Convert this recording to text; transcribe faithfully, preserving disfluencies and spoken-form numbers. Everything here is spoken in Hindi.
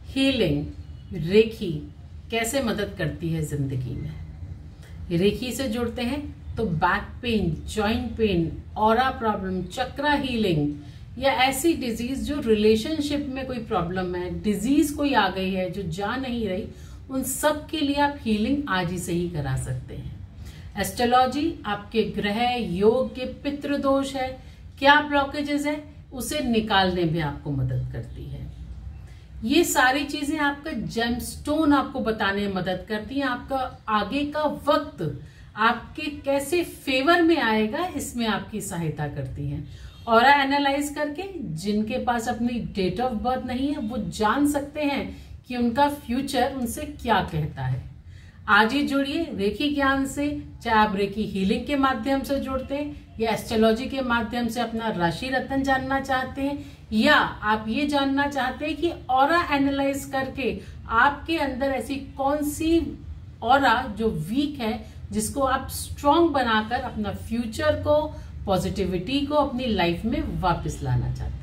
हीलिंग रेकी कैसे मदद करती है जिंदगी में। रेकी से जुड़ते हैं तो back pain, joint pain, aura problem, chakra healing या ऐसी डिजीज जो रिलेशनशिप में कोई प्रॉब्लम है, डिजीज कोई आ गई है जो जा नहीं रही, उन सब के लिए आप हीलिंग आज ही से ही करा सकते हैं। एस्ट्रोलॉजी आपके ग्रह योग के पितृदोष है, क्या ब्लॉकेजेस है, उसे निकालने में आपको मदद करती है। ये सारी चीजें आपका जेमस्टोन आपको बताने में मदद करती हैं। आपका आगे का वक्त आपके कैसे फेवर में आएगा इसमें आपकी सहायता करती हैं। ऑरा एनालाइज करके जिनके पास अपनी डेट ऑफ बर्थ नहीं है वो जान सकते हैं कि उनका फ्यूचर उनसे क्या कहता है। आज ही जुड़िए रेकी ज्ञान से, चाहे आप रेकी हीलिंग के माध्यम से जुड़ते हैं या एस्ट्रोलॉजी के माध्यम से अपना राशि रत्न जानना चाहते हैं, या आप ये जानना चाहते हैं कि ऑरा एनालाइज करके आपके अंदर ऐसी कौन सी ऑरा जो वीक है जिसको आप स्ट्रॉन्ग बनाकर अपना फ्यूचर को, पॉजिटिविटी को अपनी लाइफ में वापस लाना चाहते हैं।